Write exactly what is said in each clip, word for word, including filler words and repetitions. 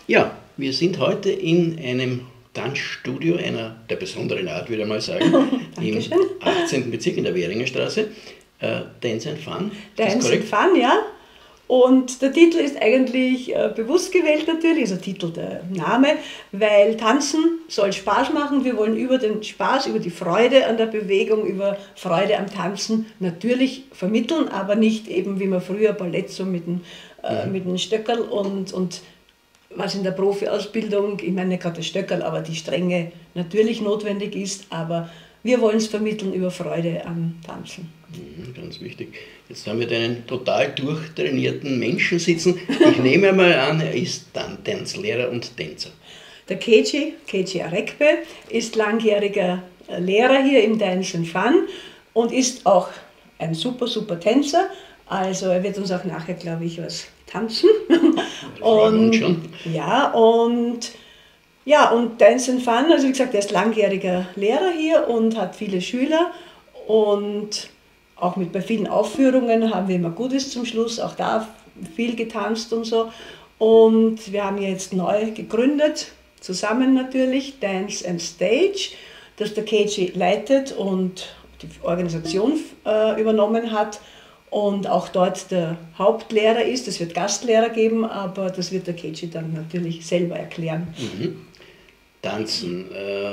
Ja, wir sind heute in einem Tanzstudio, einer der besonderen Art, würde ich mal sagen, im achtzehnten Bezirk in der Währinger Straße. Äh, Dance and Fun. Dance and Fun, ja. Und der Titel ist eigentlich äh, bewusst gewählt natürlich, also Titel der Name, weil Tanzen soll Spaß machen. Wir wollen über den Spaß, über die Freude an der Bewegung, über Freude am Tanzen natürlich vermitteln, aber nicht eben wie man früher Ballett so mit dem, äh, mit dem Stöckerl und, und was in der Profi-Ausbildung, ich meine nicht gerade das Stöckerl, aber die Strenge natürlich notwendig ist, aber wir wollen es vermitteln über Freude am Tanzen. Mhm, ganz wichtig. Jetzt haben wir da einen total durchtrainierten Menschen sitzen. Ich nehme mal an, er ist Tanzlehrer und Tänzer. Der Keiji, Keiji Arekbe, ist langjähriger Lehrer hier im Dance and Fun und ist auch ein super, super Tänzer. Also er wird uns auch nachher, glaube ich, was tanzen. Und, schon. Ja, und ja, und Dance and Fun, also wie gesagt, er ist langjähriger Lehrer hier und hat viele Schüler und auch mit bei vielen Aufführungen haben wir immer Gutes zum Schluss, auch da viel getanzt und so. Und wir haben jetzt neu gegründet, zusammen natürlich, Dance and Stage, das der Keiji leitet und die Organisation äh, übernommen hat und auch dort der Hauptlehrer ist. Es wird Gastlehrer geben, aber das wird der Keiji dann natürlich selber erklären. Mhm. Tanzen, äh,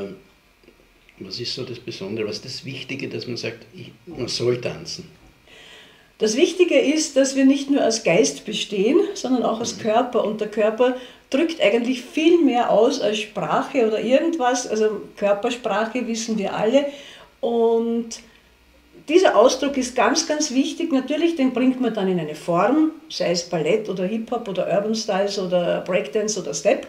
was ist so das Besondere, was ist das Wichtige, dass man sagt, ich, man soll tanzen? Das Wichtige ist, dass wir nicht nur als Geist bestehen, sondern auch als Körper. Und der Körper drückt eigentlich viel mehr aus als Sprache oder irgendwas. Also Körpersprache wissen wir alle. Und dieser Ausdruck ist ganz, ganz wichtig. Natürlich, den bringt man dann in eine Form, sei es Ballett oder Hip-Hop oder Urban Styles oder Breakdance oder Step.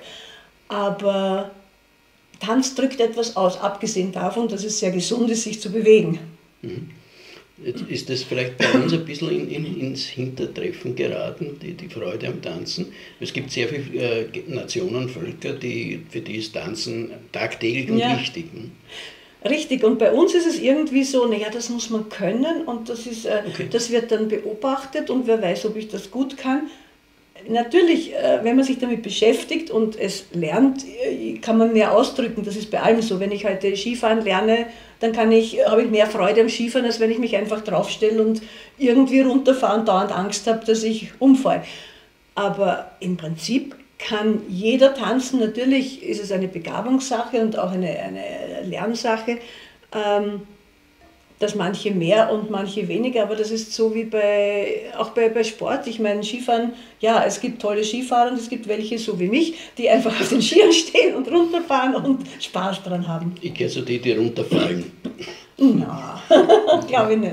Aber Tanz drückt etwas aus, abgesehen davon, dass es sehr gesund ist, sich zu bewegen. Mhm. Jetzt ist das vielleicht bei uns ein bisschen in, in, ins Hintertreffen geraten, die, die Freude am Tanzen. Es gibt sehr viele äh, Nationen, Völker, die, für die ist Tanzen tagtäglich und ja. wichtig. Hm? Richtig, und bei uns ist es irgendwie so, naja, das muss man können und das, ist, äh, okay. das wird dann beobachtet und wer weiß, ob ich das gut kann. Natürlich, wenn man sich damit beschäftigt und es lernt, kann man mehr ausdrücken. Das ist bei allem so. Wenn ich heute Skifahren lerne, dann kann ich, habe ich mehr Freude am Skifahren, als wenn ich mich einfach draufstelle und irgendwie runterfahre und dauernd Angst habe, dass ich umfalle. Aber im Prinzip kann jeder tanzen. Natürlich ist es eine Begabungssache und auch eine, eine Lernsache. Ähm, dass manche mehr und manche weniger, aber das ist so wie bei, auch bei, bei Sport. Ich meine, Skifahren, ja, es gibt tolle Skifahrer und es gibt welche, so wie mich, die einfach auf den Skiern stehen und runterfahren und Spaß dran haben. Ich kenne so die, die runterfallen. Na, glaube ich nicht.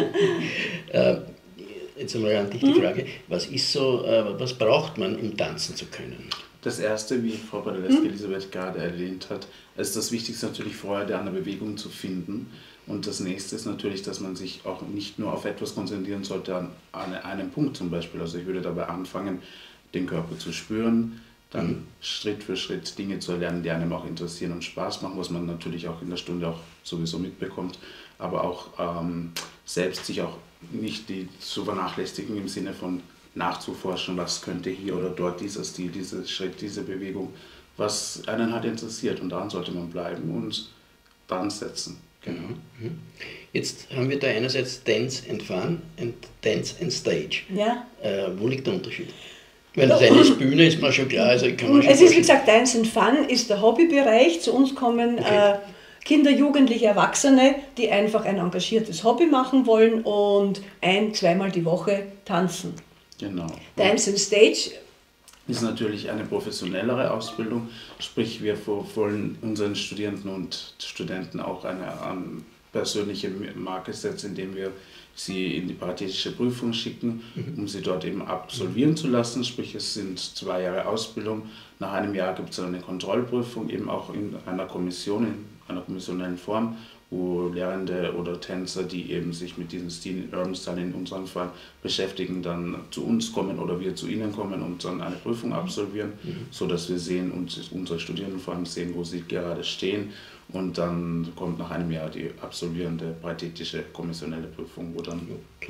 Äh, jetzt einmal an dich die Frage, was ist so, äh, was braucht man, um tanzen zu können? Das Erste, wie Frau Badaleski Elisabeth gerade erwähnt hat, ist das Wichtigste natürlich, Freude an der Bewegung zu finden. Und das Nächste ist natürlich, dass man sich auch nicht nur auf etwas konzentrieren sollte, an, an einem Punkt zum Beispiel. Also ich würde dabei anfangen, den Körper zu spüren, dann mhm. Schritt für Schritt Dinge zu erlernen, die einem auch interessieren und Spaß machen, was man natürlich auch in der Stunde auch sowieso mitbekommt, aber auch ähm, selbst sich auch nicht die zu vernachlässigen im Sinne von nachzuforschen, was könnte hier oder dort dieser Stil, dieser Schritt, diese Bewegung, was einen halt interessiert und daran sollte man bleiben und dran setzen. Genau. Jetzt haben wir da einerseits Dance and Fun und Dance and Stage. Ja. Äh, wo liegt der Unterschied? Wenn das eine ist Bühne, ist mir schon klar. Also kann man schon es ist wie gesagt, Dance and Fun ist der Hobbybereich. Zu uns kommen okay. äh, Kinder, Jugendliche, Erwachsene, die einfach ein engagiertes Hobby machen wollen und ein-, zweimal die Woche tanzen. Genau. Dance and Stage ist natürlich eine professionellere Ausbildung, sprich wir wollen unseren Studierenden und Studenten auch eine um, persönliche Marke setzen, indem wir sie in die paritätische Prüfung schicken, um sie dort eben absolvieren zu lassen, sprich es sind zwei Jahre Ausbildung, nach einem Jahr gibt es eine Kontrollprüfung, eben auch in einer Kommission, in einer kommissionellen Form, wo Lehrende oder Tänzer, die eben sich mit diesem Stil, Urban Style in unserem Fall beschäftigen, dann zu uns kommen oder wir zu ihnen kommen und dann eine Prüfung absolvieren, mhm. sodass wir sehen und unsere Studierenden vor allem sehen, wo sie gerade stehen. Und dann kommt nach einem Jahr die absolvierende paritätische kommissionelle Prüfung, wo dann okay.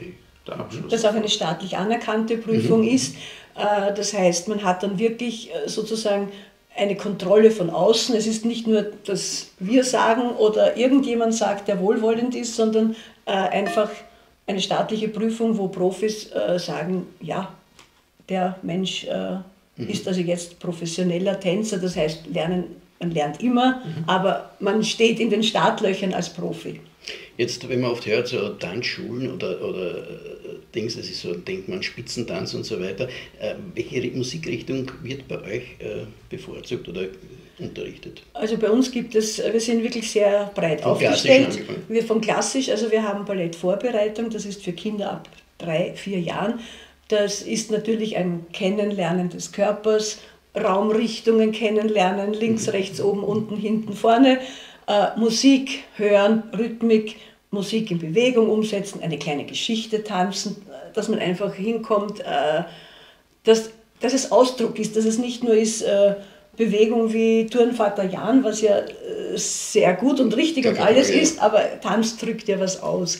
der Abschluss. Das auch eine staatlich anerkannte Prüfung mhm. ist. Das heißt, man hat dann wirklich sozusagen eine Kontrolle von außen. Es ist nicht nur, dass wir sagen oder irgendjemand sagt, der wohlwollend ist, sondern einfach eine staatliche Prüfung, wo Profis sagen, ja, der Mensch mhm. ist also jetzt professioneller Tänzer, das heißt, lernen, man lernt immer, mhm. aber man steht in den Startlöchern als Profi. Jetzt, wenn man oft hört, so Tanzschulen oder, oder äh, Dings, das ist so, denkt man Spitzentanz und so weiter, äh, welche Musikrichtung wird bei euch äh, bevorzugt oder unterrichtet? Also bei uns gibt es, wir sind wirklich sehr breit von aufgestellt. Wir von klassisch, also wir haben Ballettvorbereitung, das ist für Kinder ab drei, vier Jahren. Das ist natürlich ein Kennenlernen des Körpers, Raumrichtungen kennenlernen, links, rechts, oben, unten, hinten, vorne. Äh, Musik hören, Rhythmik, Musik in Bewegung umsetzen, eine kleine Geschichte tanzen, dass man einfach hinkommt, äh, dass, dass es Ausdruck ist, dass es nicht nur ist äh, Bewegung wie Turnvater Jan, was ja äh, sehr gut und richtig ja, und alles ja. ist, aber Tanz drückt ja was aus.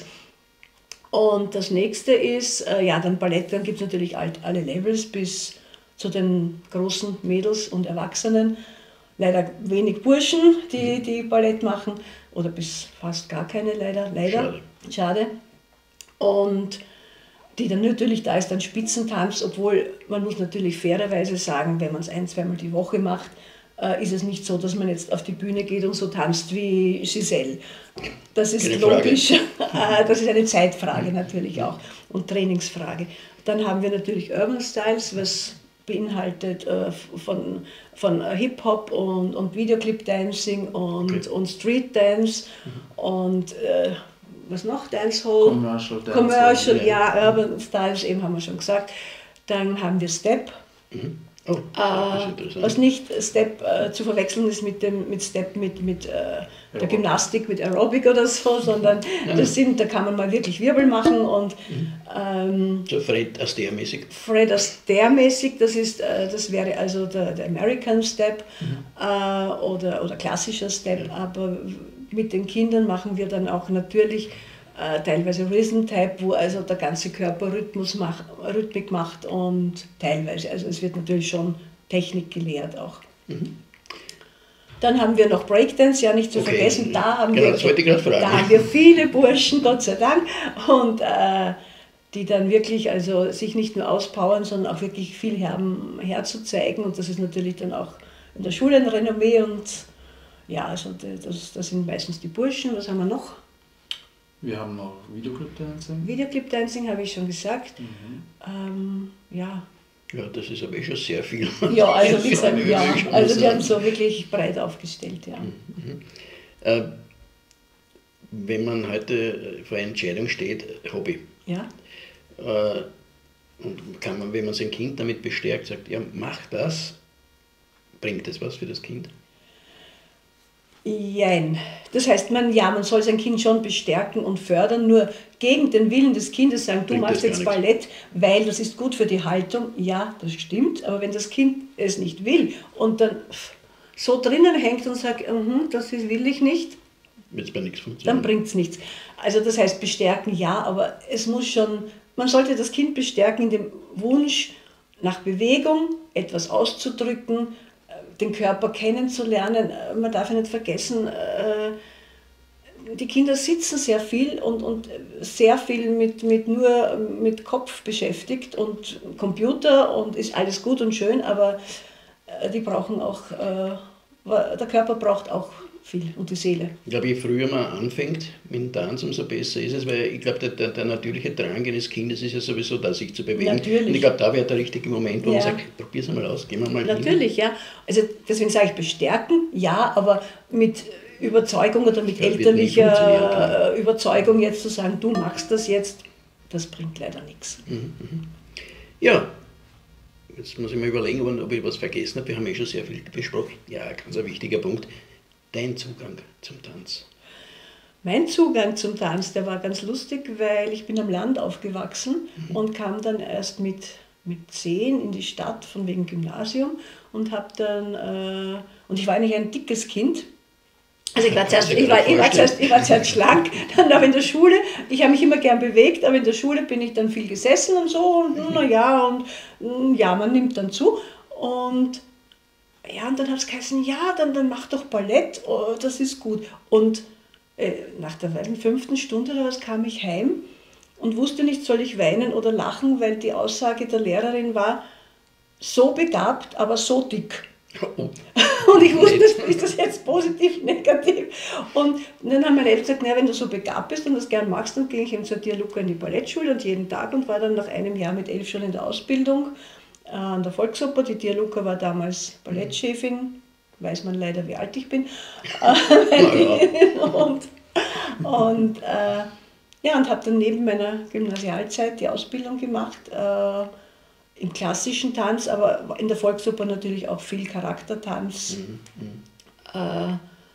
Und das nächste ist, äh, ja, dann Ballett, dann gibt es natürlich alt, alle Levels bis zu den großen Mädels und Erwachsenen. Leider wenig Burschen, die, die Ballett machen, oder bis fast gar keine, leider. leider. Schade. Schade. Und die dann natürlich, da ist dann Spitzentanz, obwohl man muss natürlich fairerweise sagen, wenn man es ein-, zweimal die Woche macht, äh, ist es nicht so, dass man jetzt auf die Bühne geht und so tanzt wie Giselle. Das ist keine logisch, das ist eine Zeitfrage natürlich auch und Trainingsfrage. Dann haben wir natürlich Urban Styles, was beinhaltet äh, von, von Hip-Hop und, und Videoclip-Dancing und, okay. und Street-Dance mhm. und äh, was noch? Dancehall? Commercial Dance. Commercial, ja, ja, Urban Styles, eben haben wir schon gesagt. Dann haben wir Step. Mhm. Oh, äh, was nicht Step äh, zu verwechseln ist mit dem mit Step mit, mit äh, der Gymnastik, mit Aerobic oder so, sondern ja. das sind, da kann man mal wirklich Wirbel machen und mhm. ähm, so Fred Astaire-mäßig. Fred Astaire-mäßig, das ist, äh, das wäre also der, der American Step mhm. äh, oder, oder klassischer Step, ja. aber mit den Kindern machen wir dann auch natürlich Äh, teilweise Rhythm-Type, wo also der ganze Körper Rhythmus macht, Rhythmik macht und teilweise, also es wird natürlich schon Technik gelehrt auch. Mhm. Dann haben wir noch Breakdance, ja nicht zu okay. vergessen, da haben, genau, wir, da haben wir viele Burschen, Gott sei Dank, und äh, die dann wirklich also sich nicht nur auspowern, sondern auch wirklich viel haben herzuzeigen und das ist natürlich dann auch in der Schule ein Renommee und ja, also das, das sind meistens die Burschen. Was haben wir noch? Wir haben noch Videoclip-Dancing. Videoclip-Dancing habe ich schon gesagt. Mhm. Ähm, ja. Ja, das ist aber eh schon sehr viel. Ja, also wie gesagt, ja, also die haben so wirklich breit aufgestellt, ja. Mhm. Äh, wenn man heute vor einer Entscheidung steht, Hobby. Ja. Äh, und kann man, wenn man sein Kind damit bestärkt, sagt, ja, mach das, bringt das was für das Kind? Jein. Das heißt, man, ja, man soll sein Kind schon bestärken und fördern, nur gegen den Willen des Kindes sagen, du machst jetzt Ballett, weil das ist gut für die Haltung. Ja, das stimmt, aber wenn das Kind es nicht will und dann so drinnen hängt und sagt, uh-huh, das will ich nicht, dann bringt es nichts. Also das heißt, bestärken ja, aber es muss schon, man sollte das Kind bestärken in dem Wunsch nach Bewegung, etwas auszudrücken, den Körper kennenzulernen. Man darf ja nicht vergessen, die Kinder sitzen sehr viel und, und sehr viel mit, mit nur mit Kopf beschäftigt und Computer und ist alles gut und schön, aber die brauchen auch, der Körper braucht auch viel und die Seele. Ich glaube, je früher man anfängt mit dem Tanz, umso besser ist es, weil ich glaube, der, der, der natürliche Drang eines Kindes ist ja sowieso da, sich zu bewegen. Natürlich. Und ich glaube, da wäre der richtige Moment, wo ja. man sagt, probier's einmal aus, gehen wir mal hin. Natürlich, ja. Also deswegen sage ich bestärken, ja, aber mit Überzeugung oder mit ja, elterlicher Überzeugung jetzt zu sagen, du machst das jetzt, das bringt leider nichts. Mhm, mhm. Ja, jetzt muss ich mal überlegen, ob ich was vergessen habe. Wir haben eh schon sehr viel besprochen. Ja, ganz ein wichtiger Punkt. Dein Zugang zum Tanz? Mein Zugang zum Tanz, der war ganz lustig, weil ich bin am Land aufgewachsen mhm. und kam dann erst mit, mit zehn in die Stadt von wegen Gymnasium und habe dann, äh, und ich war eigentlich ein dickes Kind Also ich war zuerst, ich war, ich war zuerst, ich war zuerst schlank, dann aber in der Schule, ich habe mich immer gern bewegt, aber in der Schule bin ich dann viel gesessen und so und naja, und ja, man nimmt dann zu. Und ja, und dann hat es geheißen, ja, dann, dann mach doch Ballett, oh, das ist gut. Und äh, nach der fünften Stunde oder was kam ich heim und wusste nicht, soll ich weinen oder lachen, weil die Aussage der Lehrerin war, so begabt, aber so dick. Oh. Und ich wusste, ist das jetzt positiv, negativ? Und dann haben meine Eltern gesagt, naja, wenn du so begabt bist und das gern magst, dann ging ich eben zur Dialuca in die Ballettschule und jeden Tag und war dann nach einem Jahr mit elf schon in der Ausbildung äh, an der Volksoper. Die Dialuca war damals Ballettchefin, weiß man leider, wie alt ich bin. und und, äh, ja, und habe dann neben meiner Gymnasialzeit die Ausbildung gemacht, äh, im klassischen Tanz, aber in der Volksoper natürlich auch viel Charaktertanz. Mhm. Äh,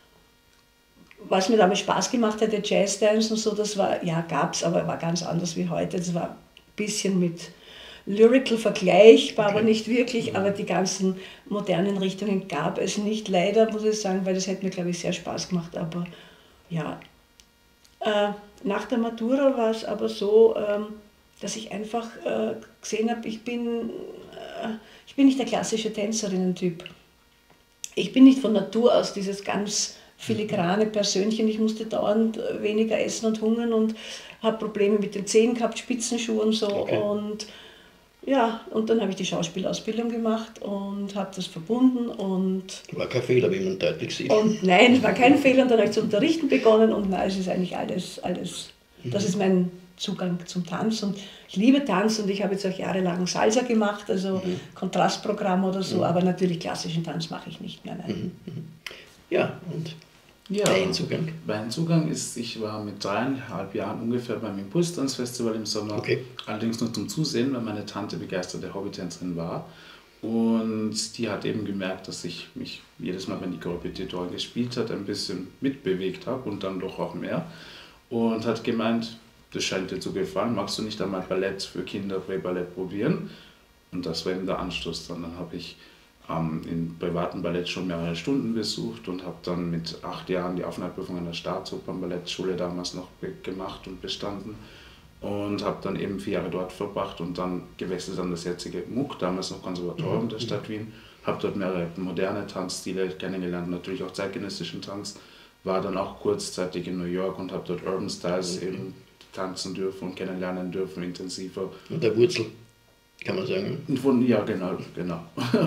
was mir damals Spaß gemacht hat, der Jazzdance und so, das war, ja, gab es, aber war ganz anders wie heute. Das war ein bisschen mit Lyrical vergleichbar, okay. aber nicht wirklich, mhm. aber die ganzen modernen Richtungen gab es nicht, leider, muss ich sagen, weil das hätte mir, glaube ich, sehr Spaß gemacht, aber ja. Äh, nach der Matura war es aber so, ähm, dass ich einfach äh, gesehen habe, ich bin, äh, ich bin nicht der klassische Tänzerinnen-Typ. Ich bin nicht von Natur aus dieses ganz filigrane Persönchen. Ich musste dauernd weniger essen und hungern und habe Probleme mit den Zehen gehabt, Spitzenschuhe und so. Okay. Und ja, und dann habe ich die Schauspielausbildung gemacht und habe das verbunden. Und war kein Fehler, wie man deutlich sieht. Und nein, es war kein Fehler. Und dann habe ich zu unterrichten begonnen und nein, es ist eigentlich alles, alles, mhm. das ist mein Zugang zum Tanz und ich liebe Tanz und ich habe jetzt auch jahrelang Salsa gemacht, also mhm. Kontrastprogramm oder so, mhm. aber natürlich klassischen Tanz mache ich nicht mehr. Nein. Mhm. Ja, und ja, dein Zugang? Mein Zugang ist, ich war mit dreieinhalb Jahren ungefähr beim Impulstanzfestival im Sommer, okay. allerdings nur zum Zusehen, weil meine Tante begeisterte Hobbytänzerin war und die hat eben gemerkt, dass ich mich jedes Mal, wenn die Korrepetitor gespielt hat, ein bisschen mitbewegt habe und dann doch auch mehr und hat gemeint, das scheint dir zu gefallen, magst du nicht einmal Ballett für Kinder, Prä-Ballett probieren? Und das war eben der Anstoß. Dann, dann habe ich ähm, in privaten Ballett schon mehrere Stunden besucht und habe dann mit acht Jahren die Aufnahmeprüfung an der Staatsopernballettschule damals noch gemacht und bestanden. Und habe dann eben vier Jahre dort verbracht und dann gewechselt an das jetzige M U C, damals noch Konservatorium mhm. der Stadt Wien. Habe dort mehrere moderne Tanzstile kennengelernt, natürlich auch zeitgenössischen Tanz. War dann auch kurzzeitig in New York und habe dort Urban Styles mhm. eben tanzen dürfen und kennenlernen dürfen, intensiver. Und der Wurzel, kann man sagen. Von, ja, genau, genau.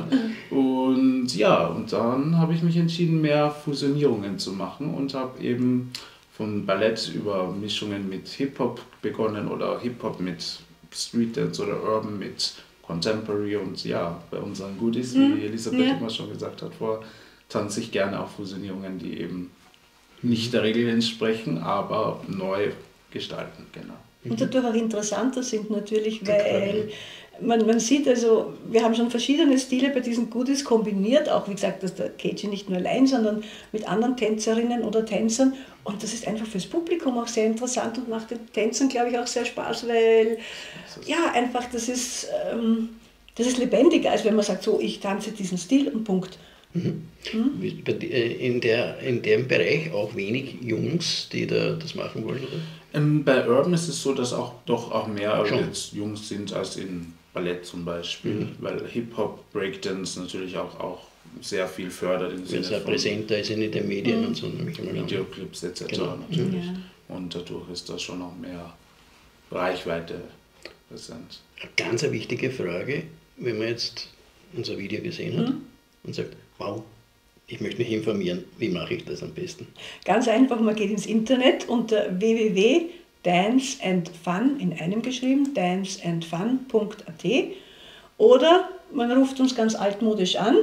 Und ja, und dann habe ich mich entschieden, mehr Fusionierungen zu machen und habe eben von Ballett über Mischungen mit Hip-Hop begonnen oder Hip-Hop mit Street Dance oder Urban mit Contemporary und ja, bei unseren Goodies, mhm. wie Elisabeth ja. immer schon gesagt hat, vor tanze ich gerne auch Fusionierungen, die eben nicht der Regel entsprechen, aber neu gestalten, genau. Und dadurch auch interessanter sind natürlich, weil man, man sieht also, wir haben schon verschiedene Stile bei diesen Goodies kombiniert, auch wie gesagt, dass der Keiji nicht nur allein, sondern mit anderen Tänzerinnen oder Tänzern und das ist einfach fürs Publikum auch sehr interessant und macht den Tänzern, glaube ich, auch sehr Spaß, weil ja, einfach das ist, ähm, das ist lebendiger, als wenn man sagt, so, ich tanze diesen Stil und Punkt. Mhm. Mhm. In, der, in dem Bereich auch wenig Jungs, die da das machen wollen, oder? Ähm, bei Urban ist es so, dass auch doch auch mehr jetzt Jungs sind als in Ballett zum Beispiel, mhm. weil Hip-Hop, Breakdance natürlich auch, auch sehr viel fördert im Sinne von präsenter ist in den Medien mhm. und so. Videoclips et cetera. Genau. natürlich. Ja. Und dadurch ist da schon noch mehr Reichweite präsent. Eine ganz eine wichtige Frage, wenn man jetzt unser Video gesehen hat mhm. und sagt, wow, ich möchte mich informieren, wie mache ich das am besten? Ganz einfach, man geht ins Internet unter w w w punkt dance and fun, in einem geschrieben, dance and fun punkt a t oder man ruft uns ganz altmodisch an,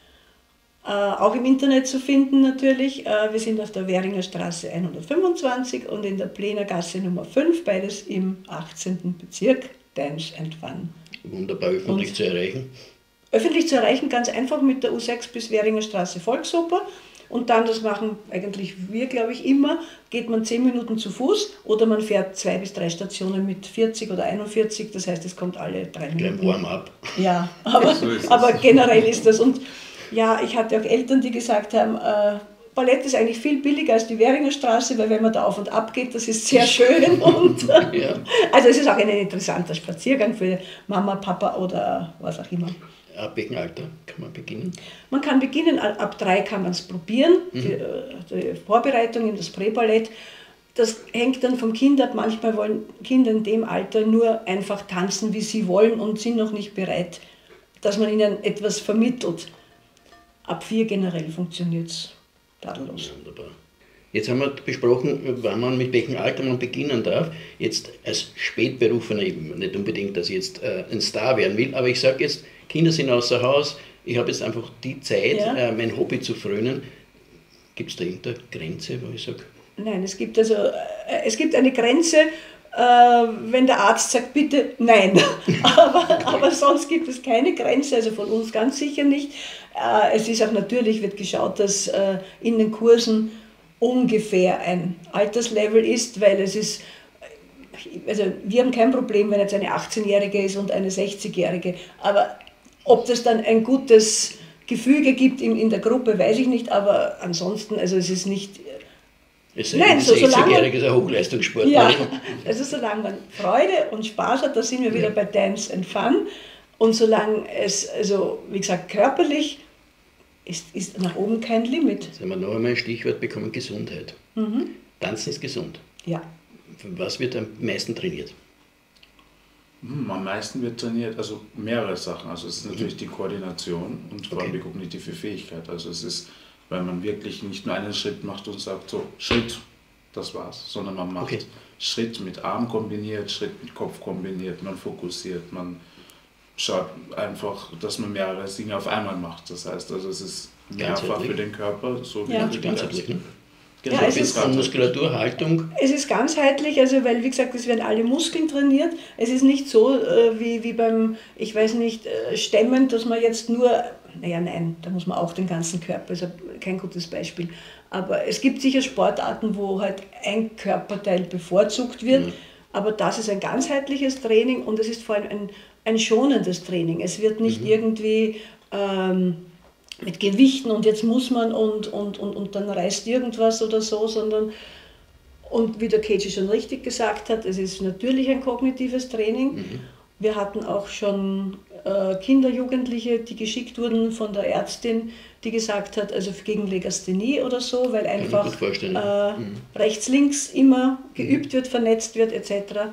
äh, auch im Internet zu finden natürlich. Äh, wir sind auf der Währinger Straße hundertfünfundzwanzig und in der Plenergasse Nummer fünf, beides im achtzehnten Bezirk, Dance and Fun. Wunderbar öffentlich und zu erreichen. Öffentlich zu erreichen, ganz einfach mit der U sechs bis Währinger Straße Volksoper. Und dann, das machen eigentlich wir, glaube ich, immer, geht man zehn Minuten zu Fuß oder man fährt zwei bis drei Stationen mit vierzig oder einundvierzig, das heißt, es kommt alle drei Minuten. Gleich Warm-up. Ja, aber, so aber generell ist das. Und ja, ich hatte auch Eltern, die gesagt haben, äh, Ballett ist eigentlich viel billiger als die Währinger Straße, weil wenn man da auf und ab geht, das ist sehr schön. Und, ja. Also es ist auch ein interessanter Spaziergang für Mama, Papa oder was auch immer. Ab welchem Alter kann man beginnen? Man kann beginnen, ab drei kann man es probieren, mhm. die, die Vorbereitung in das Präballett. Das hängt dann vom Kind ab. Manchmal wollen Kinder in dem Alter nur einfach tanzen, wie sie wollen und sind noch nicht bereit, dass man ihnen etwas vermittelt. Ab vier generell funktioniert es tadellos. Wunderbar. Jetzt haben wir besprochen, wann man mit welchem Alter man beginnen darf. Jetzt als Spätberufener eben, nicht unbedingt, dass ich jetzt äh, ein Star werden will, aber ich sage jetzt, Kinder sind außer Haus, ich habe jetzt einfach die Zeit, ja. äh, mein Hobby zu frönen. Gibt es da irgendeine Grenze, wo ich sage? Nein, es gibt, also, äh, es gibt eine Grenze, äh, wenn der Arzt sagt, bitte nein. aber, aber sonst gibt es keine Grenze, also von uns ganz sicher nicht. Äh, es ist auch natürlich, wird geschaut, dass äh, in den Kursen ungefähr ein Alterslevel ist, weil es ist, also wir haben kein Problem, wenn jetzt eine achtzehnjährige ist und eine sechzigjährige, aber ob das dann ein gutes Gefüge gibt in, in der Gruppe, weiß ich nicht, aber ansonsten, also es ist nicht... Es ist ein so, sechzigjähriger Hochleistungssport. Ja, also solange man Freude und Spaß hat, da sind wir wieder ja. bei Dance and Fun, und solange es, also wie gesagt, körperlich ist, ist nach oben kein Limit. Jetzt haben wir noch einmal ein Stichwort bekommen, Gesundheit. Mhm. Tanzen ist gesund. Ja. Was wird am meisten trainiert? Am meisten wird trainiert, also mehrere Sachen. Also es ist natürlich die Koordination und vor allem okay. die kognitive Fähigkeit. Also es ist, weil man wirklich nicht nur einen Schritt macht und sagt so, Schritt, das war's, sondern man macht okay. Schritt mit Arm kombiniert, Schritt mit Kopf kombiniert, man fokussiert, man schaut einfach, dass man mehrere Dinge auf einmal macht. Das heißt, also es ist mehrfach für den Körper, so wie ja. für den Geist. Genau, ja, es ist von Muskulatur, Haltung. Es ist ganzheitlich, also weil wie gesagt, es werden alle Muskeln trainiert. Es ist nicht so äh, wie, wie beim, ich weiß nicht, äh, Stemmen, dass man jetzt nur, naja nein, da muss man auch den ganzen Körper, also kein gutes Beispiel. Aber es gibt sicher Sportarten, wo halt ein Körperteil bevorzugt wird, mhm. aber das ist ein ganzheitliches Training und es ist vor allem ein, ein schonendes Training. Es wird nicht mhm. irgendwie... Ähm, mit Gewichten und jetzt muss man und, und, und, und dann reißt irgendwas oder so, sondern, und wie der Keiji schon richtig gesagt hat, es ist natürlich ein kognitives Training. Mhm. Wir hatten auch schon äh, Kinder, Jugendliche, die geschickt wurden von der Ärztin, die gesagt hat, also gegen Legasthenie oder so, weil einfach äh, mhm. rechts, links immer geübt wird, vernetzt wird et cetera.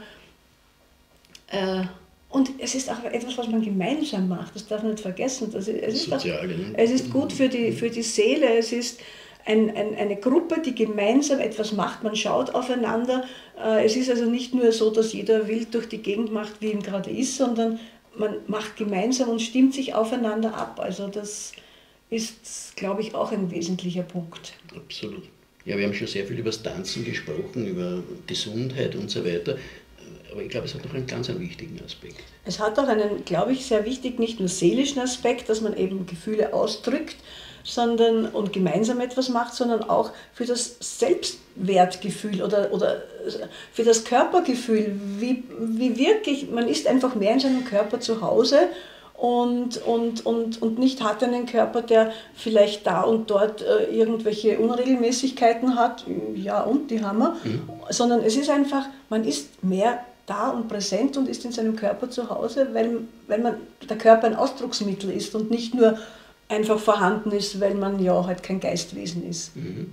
Äh, Und es ist auch etwas, was man gemeinsam macht, das darf man nicht vergessen. Das ist, es, ist auch, es ist gut für die, für die Seele, es ist ein, ein, eine Gruppe, die gemeinsam etwas macht, man schaut aufeinander. Es ist also nicht nur so, dass jeder wild durch die Gegend macht, wie ihm gerade ist, sondern man macht gemeinsam und stimmt sich aufeinander ab. Also das ist, glaube ich, auch ein wesentlicher Punkt. Absolut. Ja, wir haben schon sehr viel über das Tanzen gesprochen, über Gesundheit und so weiter. Aber ich glaube, es hat noch einen ganz einen wichtigen Aspekt. Es hat auch einen, glaube ich, sehr wichtig, nicht nur seelischen Aspekt, dass man eben Gefühle ausdrückt sondern, und gemeinsam etwas macht, sondern auch für das Selbstwertgefühl oder, oder für das Körpergefühl. Wie, wie wirklich, man ist einfach mehr in seinem Körper zu Hause und, und, und, und nicht hat einen Körper, der vielleicht da und dort äh, irgendwelche Unregelmäßigkeiten hat. Ja, und die haben wir. Mhm. Sondern es ist einfach, man ist mehr da und präsent und ist in seinem Körper zu Hause, weil, weil man, der Körper ein Ausdrucksmittel ist und nicht nur einfach vorhanden ist, weil man ja halt kein Geistwesen ist. Mhm.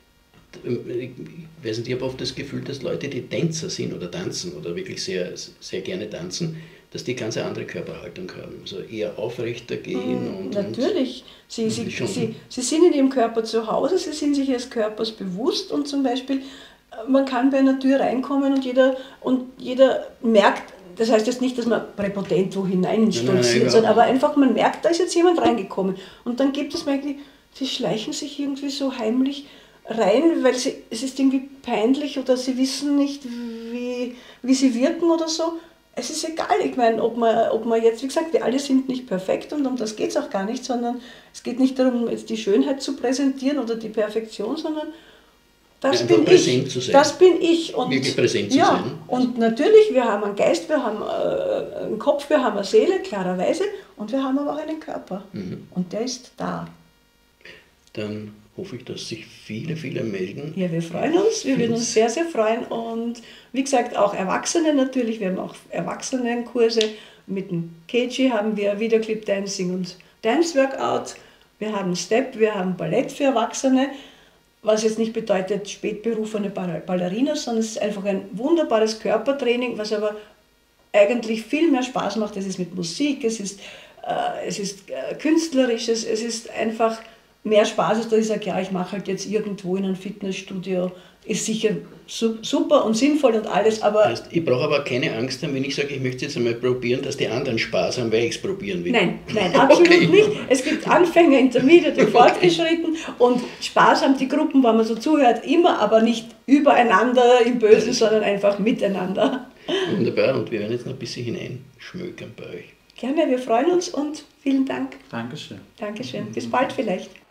Ich weiß nicht, ich habe oft das Gefühl, dass Leute, die Tänzer sind oder tanzen oder wirklich sehr, sehr gerne tanzen, dass die ganz eine andere Körperhaltung haben, also eher aufrechter gehen. Mhm, und, natürlich. Sie, und sie, sie, sie sind in ihrem Körper zu Hause, sie sind sich ihres Körpers bewusst und zum Beispiel, man kann bei einer Tür reinkommen und jeder, und jeder merkt, das heißt jetzt nicht, dass man präpotent wo hineinstolziert, sondern aber einfach, man merkt, da ist jetzt jemand reingekommen. Und dann gibt es eigentlich, sie schleichen sich irgendwie so heimlich rein, weil sie, es ist irgendwie peinlich oder sie wissen nicht, wie, wie sie wirken oder so. Es ist egal, ich meine, ob man, ob man jetzt, wie gesagt, wir alle sind nicht perfekt und um das geht es auch gar nicht, sondern es geht nicht darum, jetzt die Schönheit zu präsentieren oder die Perfektion, sondern das ja, bin ich. Zu sein. Das bin ich. Und, wirklich präsent zu ja, sein. Und natürlich, wir haben einen Geist, wir haben äh, einen Kopf, wir haben eine Seele, klarerweise, und wir haben aber auch einen Körper. Mhm. Und der ist da. Dann hoffe ich, dass sich viele, viele melden. Ja, wir freuen uns, wir würden uns sehr, sehr freuen und wie gesagt auch Erwachsene natürlich, wir haben auch Erwachsenenkurse, mit dem K G haben wir Videoclip Dancing und Dance Workout, wir haben Step, wir haben Ballett für Erwachsene, was jetzt nicht bedeutet spätberufene Ballerinas, sondern es ist einfach ein wunderbares Körpertraining, was aber eigentlich viel mehr Spaß macht. Es ist mit Musik, es ist, äh, es ist äh, künstlerisch, es, es ist einfach mehr Spaß, als dass ich sage, ja, ich mache halt jetzt irgendwo in einem Fitnessstudio, ist sicher su super und sinnvoll und alles, aber... Heißt, ich brauche aber keine Angst haben, wenn ich sage, ich möchte jetzt einmal probieren, dass die anderen Spaß haben, weil ich es probieren will. Nein, nein, absolut okay. nicht. Es gibt Anfänger, Intermediate und Fortgeschritten und Spaß haben die Gruppen, wenn man so zuhört, immer, aber nicht übereinander im Bösen, sondern einfach miteinander. Wunderbar, und wir werden jetzt noch ein bisschen hineinschmökern bei euch. Gerne, wir freuen uns und vielen Dank. Dankeschön. Dankeschön. Bis bald vielleicht.